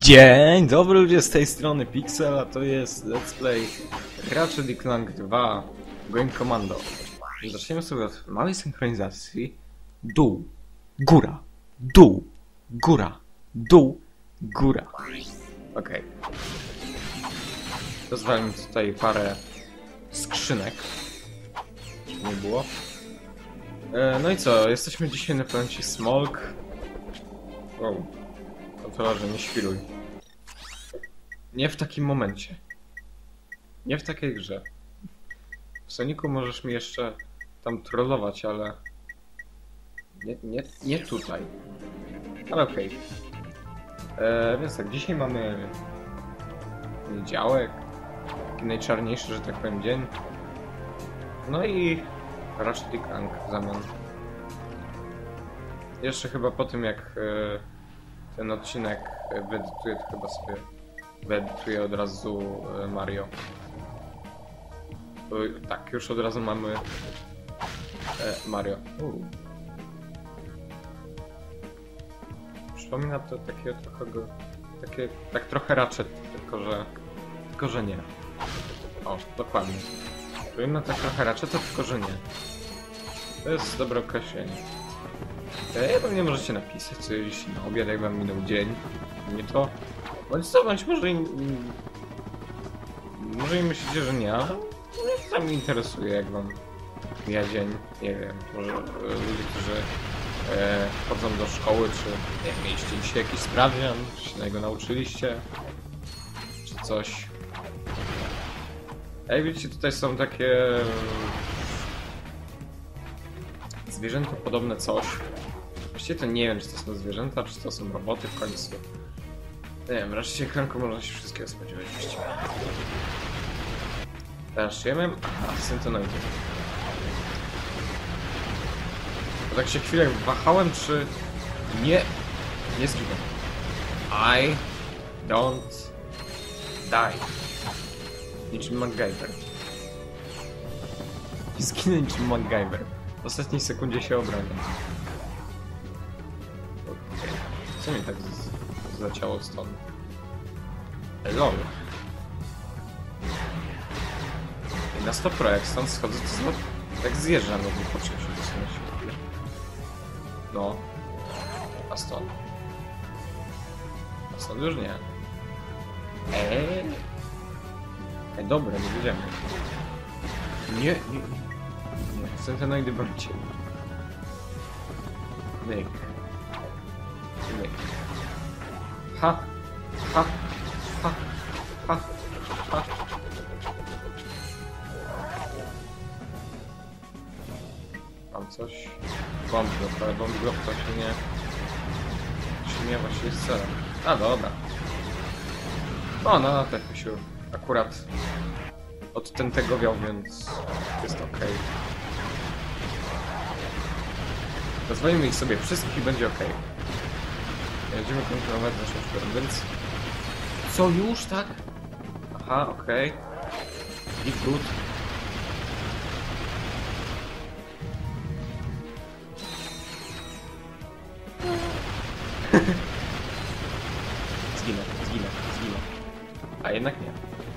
Dzień dobry ludzie, z tej strony Pixel, a to jest Let's Play Ratchet & Clank 2 Going Commando. Zaczniemy sobie od małej synchronizacji. Dół, góra, dół, góra, dół, góra. Okej. Rozwalimy tutaj parę skrzynek, żeby nie było. No i co, jesteśmy dzisiaj na planecie Smolk. Wow. Kontrolerze, nie świruj. Nie w takim momencie. Nie w takiej grze. W Sonicu możesz mi jeszcze tam trollować, ale... Nie tutaj. Ale okej. Więc tak, dzisiaj mamy... poniedziałek. Taki najczarniejszy, że tak powiem, dzień. No i... Ratchet & Clank w zamian. Jeszcze chyba po tym, jak... ten odcinek wyedytuję, to chyba sobie wyedytuję od razu Mario. Bo, tak, już od razu mamy Mario. Przypomina to takie trochę tak trochę Ratchet, tylko że nie. O, dokładnie. Przypomina tak trochę Ratchet, tylko że nie. To jest dobre określenie. Pewnie możecie napisać coś na obiad, jak wam minął dzień. Nie to. Bądź co, bądź może i myślicie, że nie, ale mnie to tam interesuje, jak wam mija dzień. Nie wiem, może ludzie, którzy chodzą do szkoły, czy nie wiem, mieliście dzisiaj jakiś sprawdzian, czy się na niego nauczyliście, czy coś. Jak widzicie, tutaj są takie zwierzęta podobne coś. Właściwie to nie wiem, czy to są zwierzęta, czy to są roboty w końcu. Nie wiem, raczej ekranku można się wszystkiego spodziewać właściwie. Teraz czyjemy? Aha, syntonoidy. Bo tak się chwilę wahałem, czy nie zginę. I don't die. Niczym MacGyver. Nie zginę niczym MacGyver. W ostatniej sekundzie się obronię. Co mi tak zaciało stąd? LOL. I na 100 pro, jak stąd schodzę, to tak zjeżdżam od nich po czymś wysunąć. No. A stąd? A stąd już nie. Dobra, nie wiedziałem. Nie. Syntonoidy brońcie. Myk. Ha! Mam coś? Bomb drop, ale bomb drop to się nie właściwie z celem. A dobra. O, no tak się akurat od tego wiał, więc jest ok. Rozwalimy ich sobie wszystkich i będzie ok. Będziemy kontynuować naszą szkołę, więc... Co już, tak? Aha, okej. I good. Zginę. A jednak nie.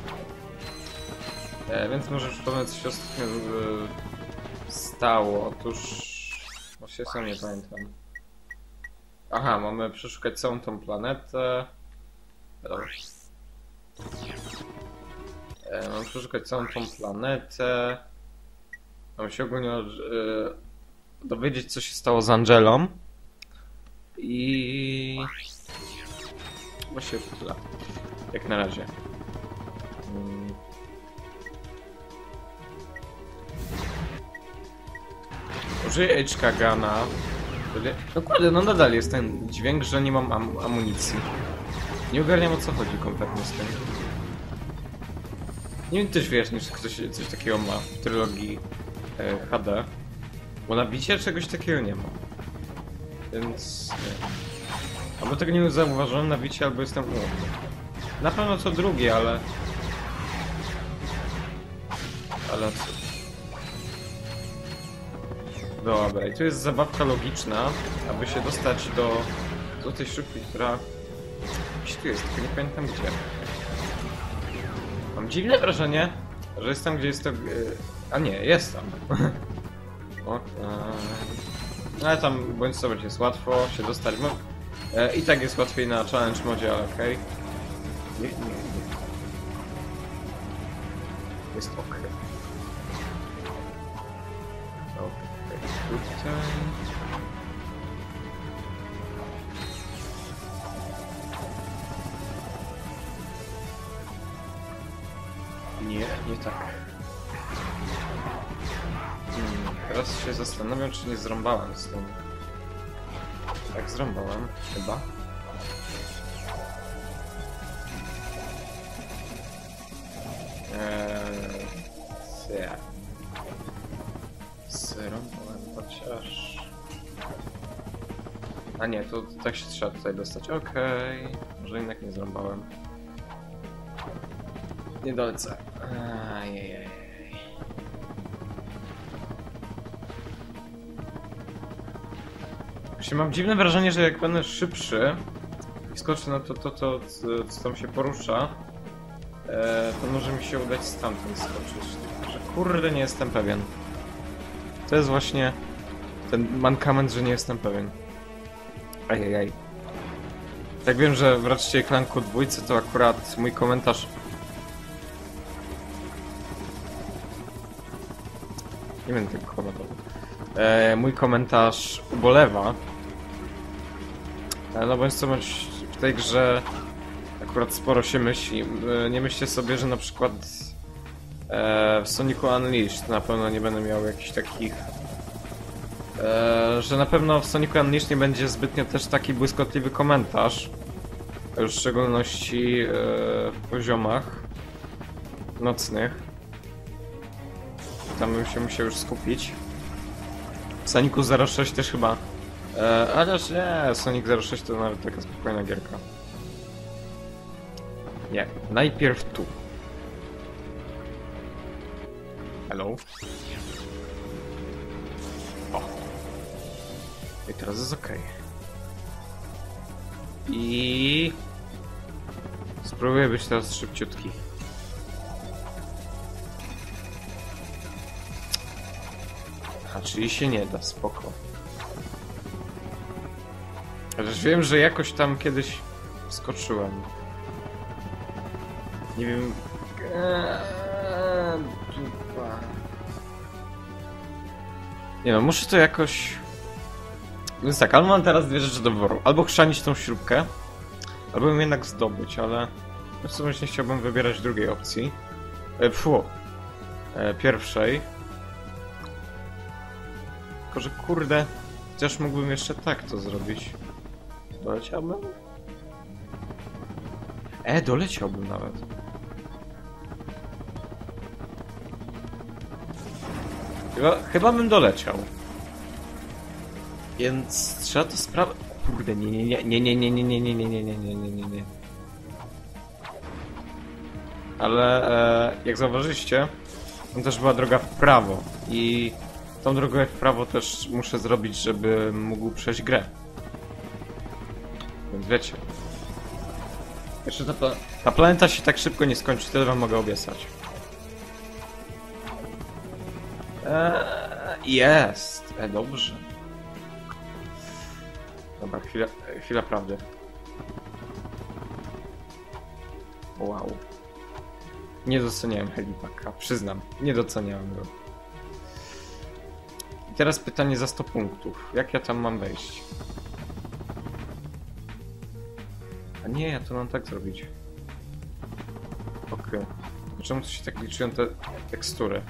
Więc może przypomnę, co się ostatnio stało. Otóż... Właśnie sam nie pamiętam. Aha, mamy przeszukać całą tą planetę. Mamy przeszukać całą tą planetę. Mamy się ogólnie dowiedzieć, co się stało z Angelą. I... Właściwie to tyle. Jak na razie. Użyję HK Gana. No kurde, no nadal jest ten dźwięk, że nie mam amunicji. Nie ogarniam, o co chodzi kompletnie z tym. Nie wiem, też wiesz, że ktoś coś takiego ma w trylogii HD. Bo na bicie czegoś takiego nie ma. Więc nie. Albo tego nie zauważyłem na bicie, albo jestem umowny. Na pewno co drugie, ale... Ale co? Dobra, i tu jest zabawka logiczna, aby się dostać do tej szybki, która Gdzieś tu jest, tylko nie pamiętam gdzie. Mam dziwne wrażenie, że jestem gdzie jest to... A nie, jest tam. Ale tam bądź co będzie, jest łatwo się dostać. I tak jest łatwiej na challenge modzie, ale okej. Nie. Jest okej. Tutaj. Nie tak. Teraz się zastanawiam, czy nie zrąbałem z tym. Tak, zrąbałem, chyba. Zrąbałem, chociaż... A nie, to tak się trzeba tutaj dostać. Okej. Może jednak nie zrąbałem. Nie dolecę. Ajajaj. Właśnie mam dziwne wrażenie, że jak będę szybszy i skoczę na to, co tam się porusza, to może mi się udać stamtąd skoczyć. Że kurde, nie jestem pewien. To jest właśnie ten mankament, że nie jestem pewien. Ajajaj. Jak wiem, że w Ratchet & Clanku 2 to akurat mój komentarz... Nie będę tego komentował. Mój komentarz ubolewa. No bądź co bądź w tej grze akurat sporo się myśli. Nie myślcie sobie, że na przykład w Sonicu Unleashed na pewno nie będę miał jakichś takich... że na pewno w Sonicu Unleashed nie będzie zbytnio też taki błyskotliwy komentarz. Już w szczególności w poziomach nocnych. Tam bym się musiał już skupić. W Sonicu 06 też chyba. Chociaż nie, Sonic 06 to nawet taka spokojna gierka. Nie, najpierw tu. Hello. O. I teraz jest ok. I... spróbuję być teraz szybciutki. A czyli się nie da, spoko. Chociaż wiem, że jakoś tam kiedyś skoczyłem. Nie wiem... Dupa. Nie no, muszę to jakoś... Więc tak, albo mam teraz dwie rzeczy do wyboru. Albo chrzanić tą śrubkę, albo ją jednak zdobyć, ale... w sumie nie chciałbym wybierać drugiej opcji. Pierwszej. Tylko, że kurde... Chociaż mógłbym jeszcze tak to zrobić. Doleciałbym? Doleciałbym nawet. Chyba bym doleciał. Więc trzeba to sprawdzić. Kurde, nie. Ale jak zauważyliście, tam też była droga w prawo i tą drogę w prawo też muszę zrobić, żeby mógł przejść grę. Więc wiecie. Jeszcze ta planeta się tak szybko nie skończy, tyle wam mogę obiecać. Jest! Dobrze. Dobra, chwila prawdy. Wow. Nie doceniałem helipaka, przyznam. Nie doceniałem go. I teraz pytanie za 100 punktów. Jak ja tam mam wejść? A nie, ja to mam tak zrobić. Okej. Czemu to się tak liczyją te tekstury?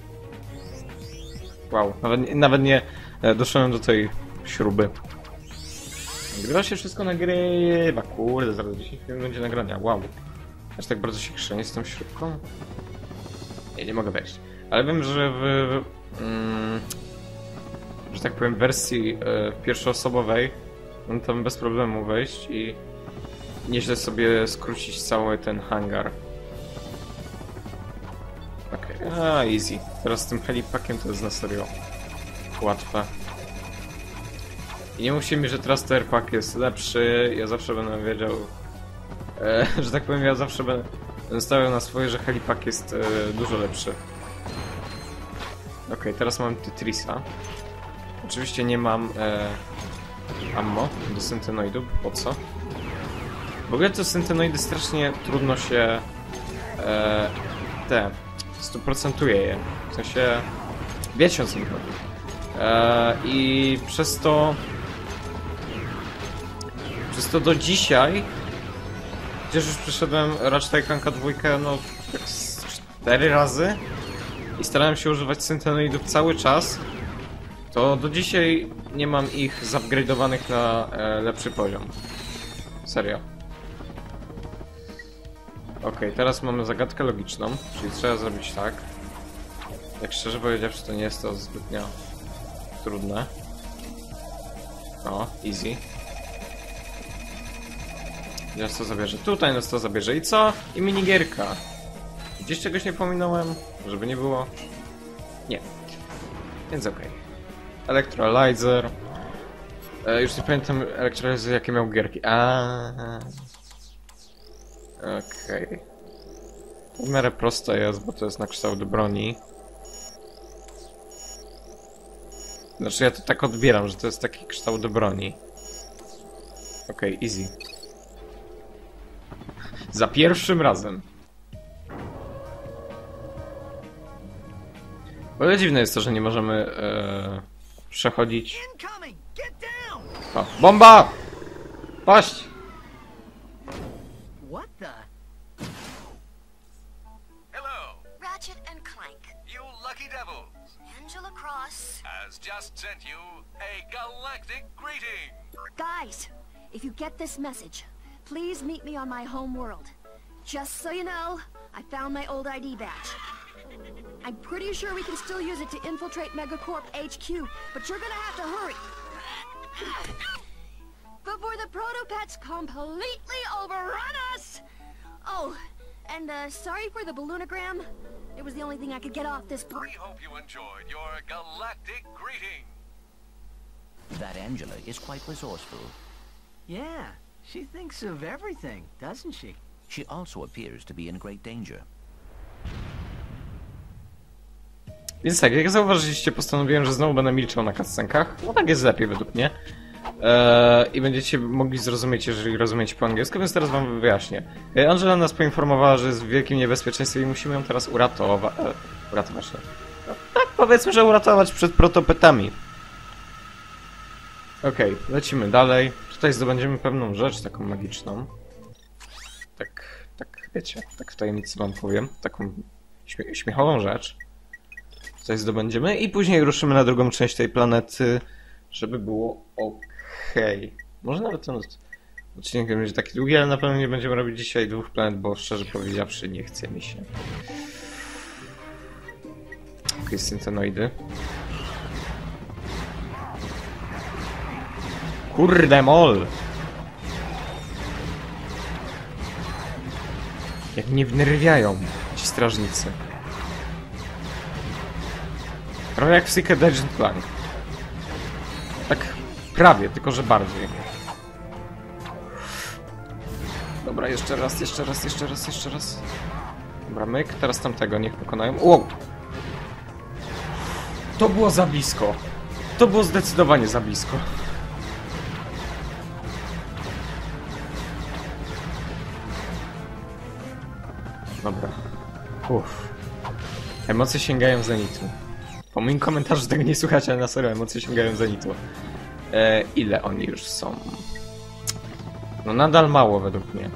Wow, nawet nie doszedłem do tej śruby. Nagrywa się wszystko, nagrywa. Kurde, zaraz 10 minut będzie nagrania. Wow. Aż tak bardzo się krzenie z tą śrubką? Nie mogę wejść. Ale wiem, że że tak powiem, wersji pierwszoosobowej mam tam bez problemu wejść i nieźle sobie skrócić cały ten hangar. Okej, easy. Teraz z tym helipakiem to jest na serio łatwe. I nie mówcie mi, że teraz ten pack jest lepszy, ja zawsze będę wiedział, Że tak powiem, ja zawsze będę stawiał na swoje, że helipak jest dużo lepszy. Okej, teraz mam Tetrisa. Oczywiście nie mam ammo do syntenoidów, po co? W ogóle to syntenoidy strasznie trudno się 100% je. W sensie wiecie, o co mi chodzi. I przez to do dzisiaj, chociaż już przeszedłem Ratchet Clanka 2 no tak 4 razy i starałem się używać syntenoidów cały czas, to do dzisiaj nie mam ich zupgrade'owanych na lepszy poziom. Serio. Okej, teraz mamy zagadkę logiczną, czyli trzeba zrobić tak. Jak szczerze powiedziawszy, to nie jest to zbytnio trudne. O, easy. Nas to zabierze tutaj, nas to zabierze i co? I minigierka. Gdzieś czegoś nie pominąłem? Żeby nie było? Nie. Więc okej. Electrolyzer. Już nie pamiętam Electrolyzer jakie miał gierki. Okej. To w miarę proste jest, bo to jest na kształt broni. Znaczy ja to tak odbieram, że to jest taki kształt broni. Okej, easy. Za pierwszym razem. W ogóle dziwne jest to, że nie możemy przechodzić. O, bomba! Paść! What the? Hello, Ratchet and Clank. you lucky devils. Angela Cross. Has just sent you a galactic greeting. Guys, if you get this message, please meet me on my home world. Just so you know, I found my old ID badge. I'm pretty sure we can still use it to infiltrate Megacorp HQ, but you're gonna have to hurry. Before the Protopets completely overrun us! Oh, and sorry for the balloonogram. It was the only thing I could get off this We hope you enjoyed your galactic greeting. That Angela is quite resourceful. Yeah, she thinks of everything, doesn't she? She also appears to be in great danger. Więc tak, jak zauważyliście, postanowiłem, że znowu będę milczał na cutscenkach. No tak jest lepiej według mnie. I będziecie mogli zrozumieć, jeżeli rozumiecie po angielsku, więc teraz wam wyjaśnię. Angela nas poinformowała, że jest w wielkim niebezpieczeństwie i musimy ją teraz uratować. Uratować. No, tak, powiedzmy, że uratować przed protopetami. Okej, lecimy dalej. Tutaj zdobędziemy pewną rzecz, taką magiczną. Tak, wiecie, tak w tajemnicy wam powiem. Taką śmiechową rzecz. Tutaj zdobędziemy i później ruszymy na drugą część tej planety, żeby było okej. Może nawet ten odcinek będzie taki długi, ale na pewno nie będziemy robić dzisiaj 2 planet, bo szczerze powiedziawszy nie chce mi się. Okej, syntenoidy. Kurde mol! Jak mnie wnerwiają ci strażnicy. Trochę jak w Secret Agent Clank. Tak prawie, tylko że bardziej. Dobra, jeszcze raz. Dobra, myk, teraz tamtego niech pokonają. Wow! To było za blisko. To było zdecydowanie za blisko. Dobra. Emocje sięgają zenitu. Po moim komentarzu tego nie słuchacie, ale na serio, emocje sięgają zenitu. Ile oni już są? No nadal mało według mnie.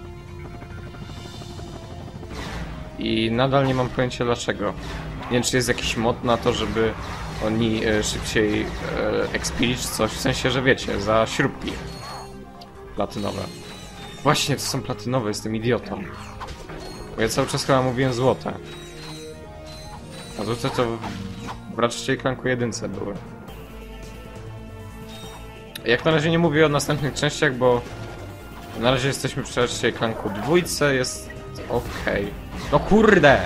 I nadal nie mam pojęcia dlaczego. Nie wiem, czy jest jakiś mod na to, żeby oni szybciej expili czy coś, w sensie, że wiecie, za śrubki platynowe. Właśnie, to są platynowe, jestem idiotą. Bo ja cały czas chyba mówiłem złote. A złote to w Ratchet Clanku 1 były. Jak na razie nie mówię o następnych częściach, bo na razie jesteśmy przy Ratchet Clanku 2, jest okej. No kurde!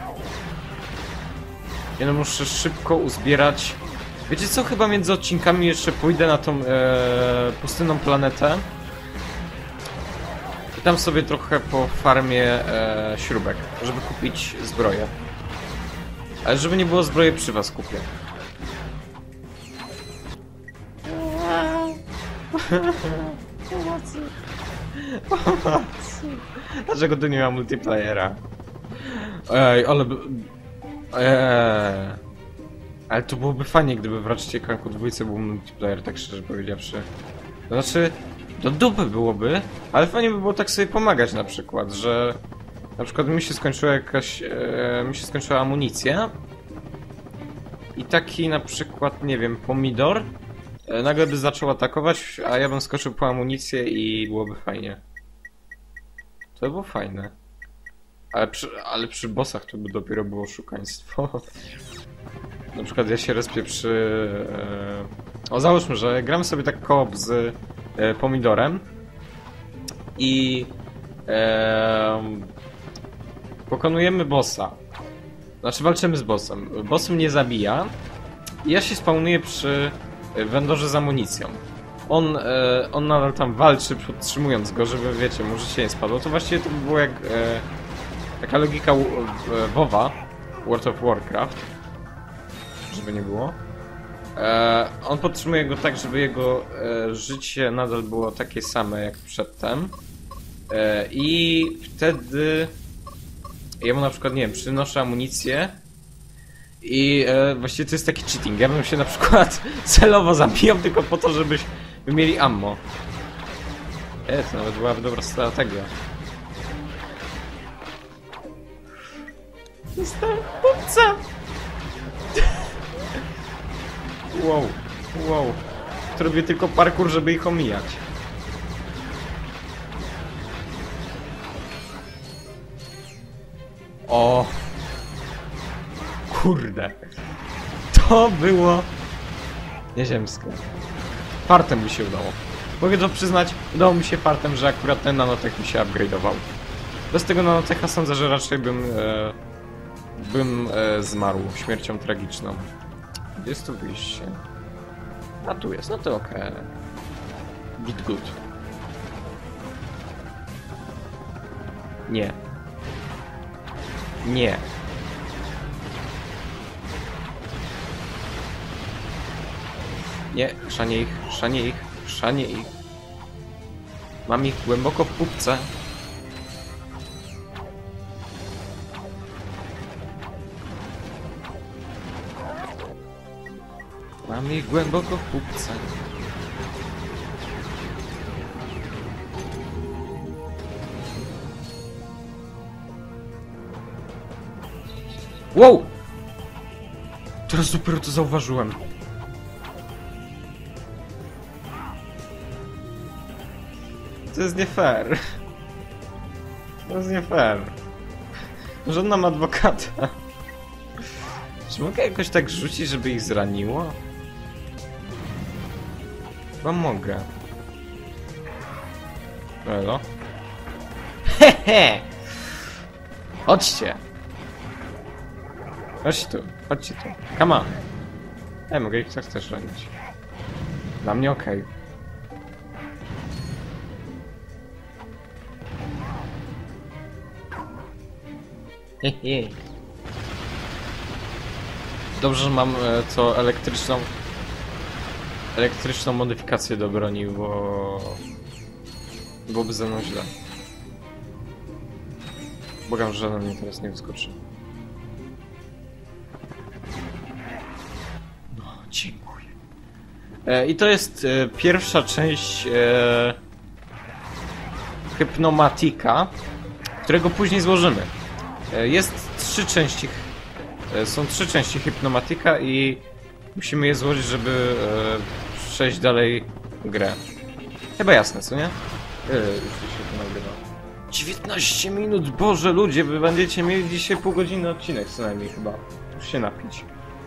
Ja no muszę szybko uzbierać. Wiecie co, chyba między odcinkami jeszcze pójdę na tą pustynną planetę. Tam sobie trochę po farmie śrubek, żeby kupić zbroję. Ale żeby nie było zbroje przy was kupię. Pomocy. Pomocy. Dlaczego tu nie ma multiplayera? Ej, ale... Ale to byłoby fajnie, gdyby w Ratchet & Clanku 2 był multiplayer, tak szczerze powiedziawszy. To znaczy, do dupy byłoby, ale fajnie by było tak sobie pomagać na przykład, że... Na przykład mi się skończyła jakaś... mi się skończyła amunicja. I taki na przykład, nie wiem, pomidor nagle by zaczął atakować, a ja bym skoczył po amunicję i byłoby fajnie. To by było fajne. Ale przy bossach to by dopiero było oszukaństwo. Na przykład ja się respię przy... O, załóżmy, że gramy sobie tak koop z pomidorem i pokonujemy bossa. Znaczy walczymy z bossem. Boss mnie zabija i ja się spawnuję przy vendorze z amunicją. On nadal tam walczy, podtrzymując go, żeby, wiecie, mu życie nie spadło. To właściwie to by było jak taka logika WoWa, World of Warcraft, żeby nie było. On podtrzymuje go tak, żeby jego życie nadal było takie same jak przedtem. I wtedy ja mu na przykład, nie wiem, przynoszę amunicję i właściwie to jest taki cheating. Ja bym się na przykład celowo zabijał tylko po to, żebyśmy mieli ammo. To nawet byłaby dobra strategia. Jestem chłopcem! Wow. To robię tylko parkour, żeby ich omijać. O! Kurde! To było nieziemskie. Fartem mi się udało. Mogę to przyznać, udało mi się fartem, że akurat ten nanotech mi się upgrade'ował. Bez tego nanotecha sądzę, że raczej bym zmarł śmiercią tragiczną. Gdzie jest tu wyjście? A tu jest, no to okej. Git good. Nie. Nie. Nie, chrzanie ich. Mam ich głęboko w pupce. Mam ich głęboko w pupce. Wow! Teraz dopiero to zauważyłem. To jest nie fair. To jest nie fair. Żadna ma adwokata. Czy mogę jakoś tak rzucić, żeby ich zraniło? Chyba mogę. Elo? Hehe! Chodźcie! Chodźcie tu. Come on! Mogę ich tak też ranić. Dla mnie okej. Hehe. Dobrze, że mam to elektryczną modyfikację do broni, bo byłoby ze mną źle. Błagam, że żaden mnie teraz nie wyskoczy. No, dziękuję. I to jest pierwsza część Hypnomatika, którego później złożymy. Jest 3 części. Są 3 części Hypnomatika i musimy je złożyć, żeby przejść dalej grę. Chyba jasne, co nie? Już się to nagrywa. 19 minut, Boże ludzie, wy będziecie mieli dzisiaj pół godziny odcinek co najmniej chyba. Już się napić.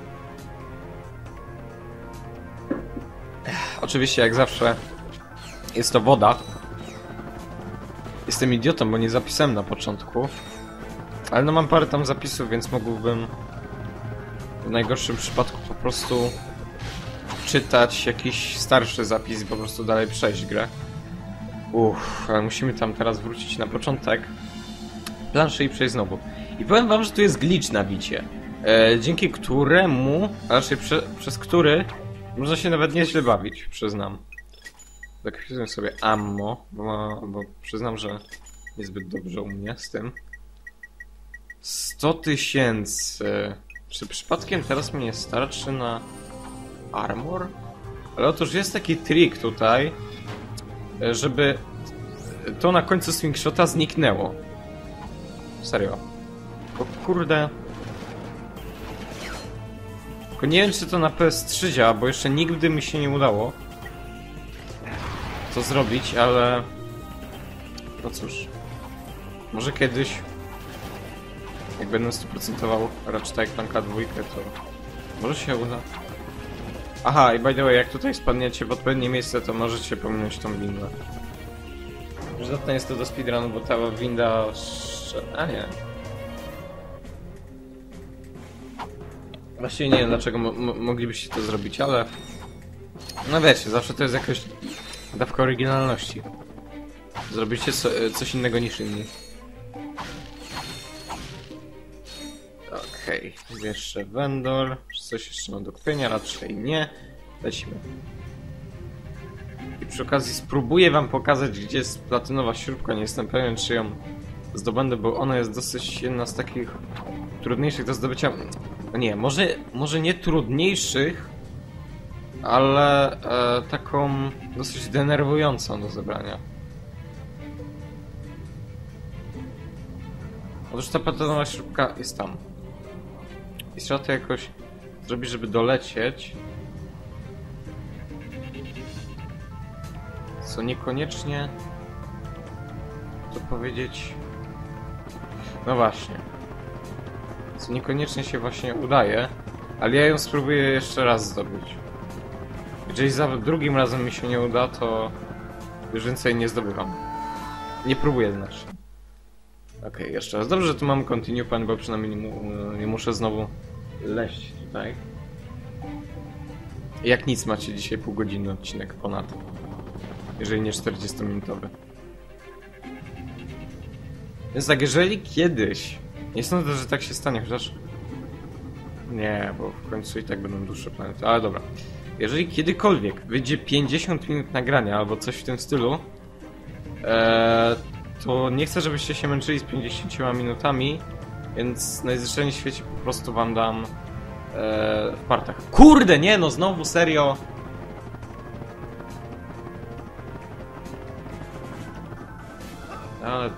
Oczywiście jak zawsze jest to woda. Jestem idiotą, bo nie zapisałem na początku. Ale no mam parę tam zapisów, więc mógłbym w najgorszym przypadku po prostu czytać jakiś starszy zapis i po prostu dalej przejść grę. Ale musimy tam teraz wrócić na początek planszy i przejść znowu. I powiem wam, że tu jest glitch na bicie, dzięki któremu, a raczej przez który można się nawet nieźle bawić, przyznam. Zakwizuję sobie ammo, bo przyznam, że niezbyt dobrze u mnie z tym. 100 000. Czy przypadkiem teraz mi nie starczy na armor? Ale otóż jest taki trik tutaj, żeby to na końcu swingshota zniknęło. Serio. Bo kurde... Tylko nie wiem, czy to na PS3 działa, bo jeszcze nigdy mi się nie udało to zrobić, ale... No cóż... Może kiedyś... Jak będę 100%ował Ratchet Clanka 2, to... Może się uda. Aha, i by the way, jak tutaj spadniecie w odpowiednie miejsce, to możecie pominąć tą windę. Przydatne jest to do speedrunu, bo ta winda... A nie. Właściwie nie wiem, dlaczego moglibyście to zrobić, ale... No wiecie, zawsze to jest jakaś dawka oryginalności. Zrobicie coś innego niż inni. Okej, jeszcze vendor. Czy coś jeszcze ma do kupienia? Raczej nie. Lecimy. I przy okazji spróbuję wam pokazać, gdzie jest platynowa śrubka. Nie jestem pewien, czy ją zdobędę, bo ona jest dosyć jedna z takich trudniejszych do zdobycia. No nie, może nie trudniejszych, ale taką dosyć denerwującą do zebrania. Otóż ta platynowa śrubka jest tam. I trzeba to jakoś zrobić, żeby dolecieć. Co niekoniecznie... to powiedzieć... No właśnie. Co niekoniecznie się właśnie udaje, ale ja ją spróbuję jeszcze raz zdobyć. Jeżeli za drugim razem mi się nie uda, to już więcej nie zdobywam. Nie próbuję znaczy. Okej, jeszcze raz. Dobrze, że tu mam continue plan, bo przynajmniej nie muszę znowu leść tutaj. Jak nic macie dzisiaj półgodzinny odcinek ponad. Jeżeli nie 40-minutowy. Więc tak, jeżeli kiedyś... Nie sądzę, że tak się stanie, chociaż... Nie, bo w końcu i tak będą dłuższe planety, ale dobra. Jeżeli kiedykolwiek wyjdzie 50 minut nagrania albo coś w tym stylu, to nie chcę, żebyście się męczyli z 50 minutami, więc najzwyczajniej w świecie po prostu wam dam w partach. Kurde, nie no, znowu, serio! Ale...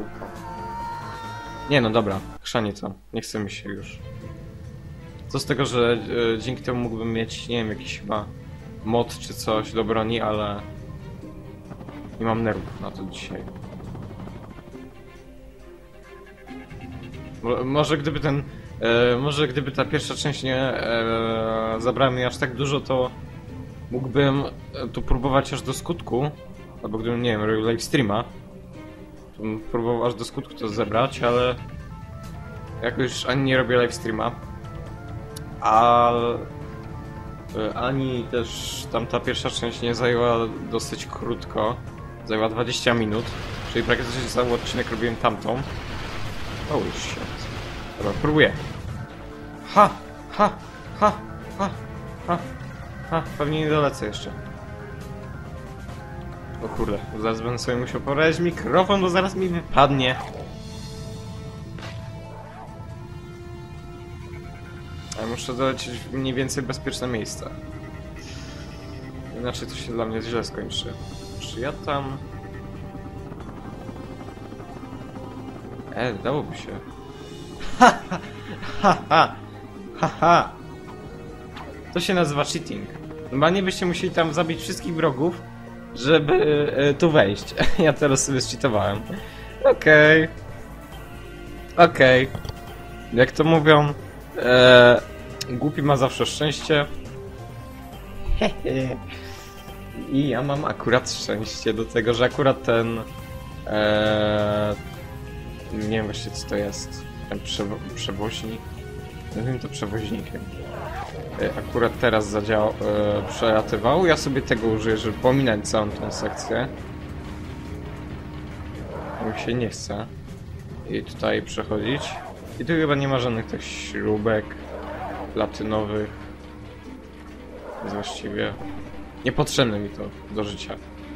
Nie no, dobra, chrzanie co, nie chce mi się już. Co z tego, że dzięki temu mógłbym mieć, nie wiem, jakiś chyba mod czy coś do broni, ale... Nie mam nerwów na to dzisiaj. Może gdyby ten... może gdyby ta pierwsza część nie zabrała mi aż tak dużo, to mógłbym tu próbować aż do skutku. Albo gdybym, nie wiem, robił live streama, to bym próbował aż do skutku to zebrać, ale jakoś ani nie robię live streama, ani też tamta pierwsza część nie zajęła dosyć krótko. Zajęła 20 minut, czyli praktycznie cały odcinek robiłem tamtą. O już się. Dobra, próbuję. Ha! Pewnie nie dolecę jeszcze. O kurde, zaraz będę sobie musiał poradzić mikrofon, bo zaraz mi wypadnie. Ale muszę dolecieć w mniej więcej bezpieczne miejsce. Inaczej to się dla mnie źle skończy. Czy ja tam... dałoby się. To się nazywa cheating. Normalnie byście musieli tam zabić wszystkich wrogów, żeby tu wejść. Ja teraz sobie zcheatowałem. Okej. Jak to mówią, głupi ma zawsze szczęście. I ja mam akurat szczęście do tego, że akurat ten... nie wiem właśnie co to jest. Ten przewoźnik. Nazwijmy to przewoźnikiem. Akurat teraz zadziałał, przelatywał. Ja sobie tego użyję, żeby pominąć całą tą sekcję. się nie chce i tutaj przechodzić. I tu chyba nie ma żadnych tych śrubek platynowych. Jest właściwie niepotrzebne mi to do życia.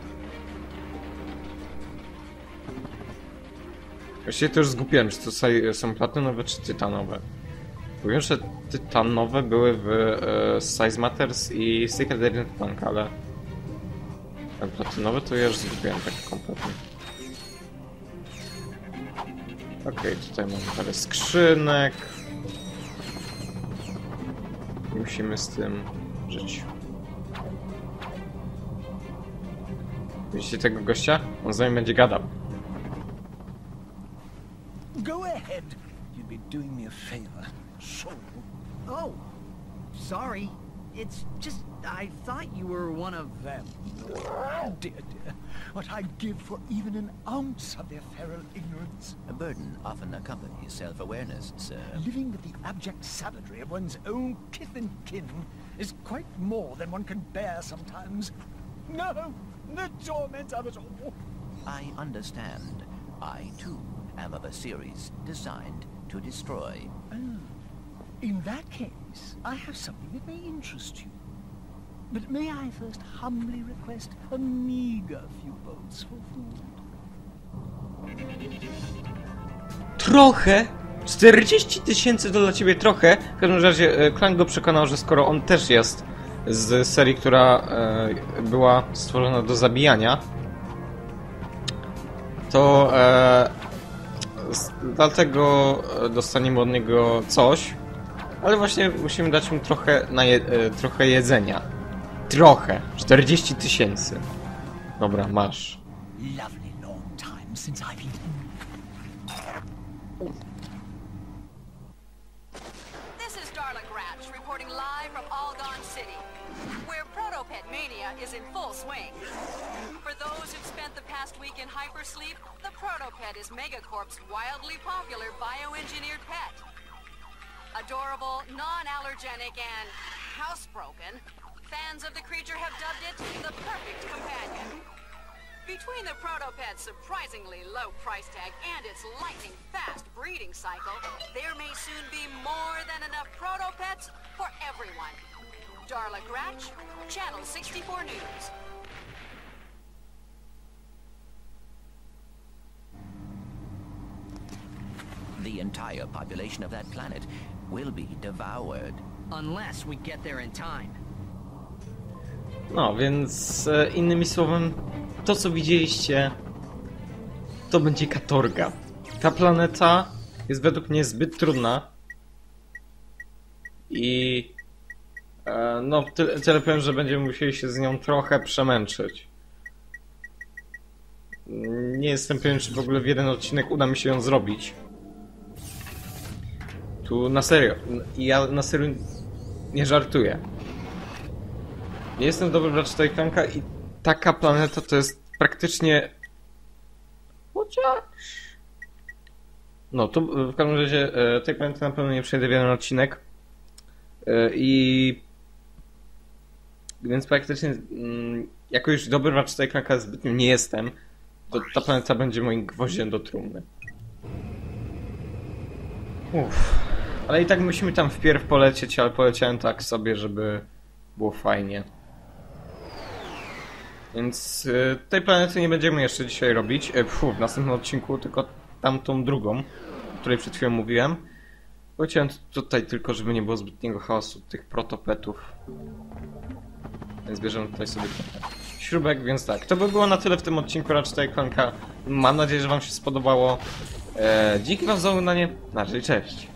Właściwie to już zgubiłem, czy to są platynowe, czy tytanowe. Wiem, że tytanowe były w Size Matters i Secret Agent Punk, ale platynowe to ja już zgubiłem tak kompletnie. Okej, tutaj mamy parę skrzynek. Musimy z tym żyć. Widzicie tego gościa? On z nami będzie gadał. Go ahead. You'd be doing me a favor. So. Oh, sorry. It's just I thought you were one of them. Dear, dear, what I'd give for even an ounce of their feral ignorance. A burden often accompanies self-awareness, sir. Living with the abject savagery of one's own kith and kin is quite more than one can bear sometimes. No, the torment of it all. I understand. I, too, am of a series designed to destroy. In that case, I have something that may interest you. But may I first humbly request a meager few boats for food? Trochę! 40 000 to dla ciebie trochę. W każdym razie Clank go przekonał, że skoro on też jest z serii, która była stworzona do zabijania, to dlatego dostaniemy od niego coś. Ale właśnie musimy dać mu trochę, trochę jedzenia. Trochę. 40 000. Dobra, masz. Lovely long time since I've eaten. This is Darla Gratch reporting live from Algon City, where Protopet Mania is in full swing. For those who've spent the past week in hypersleep, the Protopet is Megacorp's wildly popular bioengineered pet. Adorable, non-allergenic, and housebroken, fans of the creature have dubbed it the perfect companion. Between the Protopet's surprisingly low price tag and its lightning-fast breeding cycle, there may soon be more than enough Protopets for everyone. Darla Gratch, Channel 64 News. The entire population of that planet will be devoured. Unless we get there in time. No, więc innymi słowy, to co widzieliście, to będzie katorga. Ta planeta jest według mnie zbyt trudna. I no, tyle powiem, że będziemy musieli się z nią trochę przemęczyć. Nie jestem pewien, czy w ogóle w jeden odcinek uda mi się ją zrobić. Tu na serio. Ja na serio nie żartuję. Nie jestem dobrym Ratchet & Clanka i taka planeta to jest praktycznie... Chociaż... No, to w każdym razie tej planety na pewno nie przejdę w jeden odcinek. I... Więc praktycznie jako już dobry Ratchet & Clanka zbytnio nie jestem, to ta planeta będzie moim gwoździem do trumny. Uff. Ale i tak musimy tam wpierw polecieć, ale poleciałem tak sobie, żeby było fajnie. Więc tej planety nie będziemy jeszcze dzisiaj robić. W następnym odcinku, tylko tamtą drugą, o której przed chwilą mówiłem. Poleciałem tutaj tylko, żeby nie było zbytniego chaosu tych protopetów. Więc bierzemy tutaj sobie śrubek, więc tak. To by było na tyle w tym odcinku Ratchet & Clanka. Mam nadzieję, że wam się spodobało. Dzięki wam za oglądanie. Na razie, cześć.